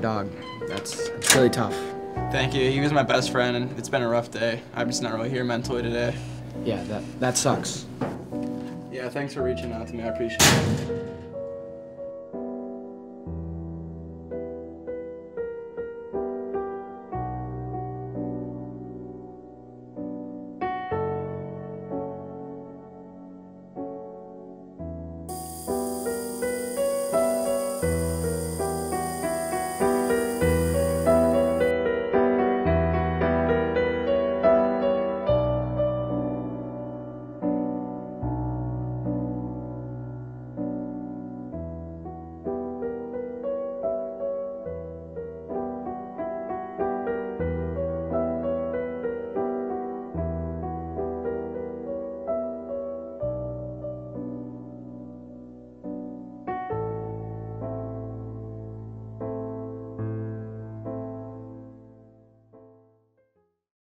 dog. That's really tough. Thank you. He was my best friend, and it's been a rough day. I'm just not really here mentally today. Yeah, that sucks. Yeah, thanks for reaching out to me. I appreciate it.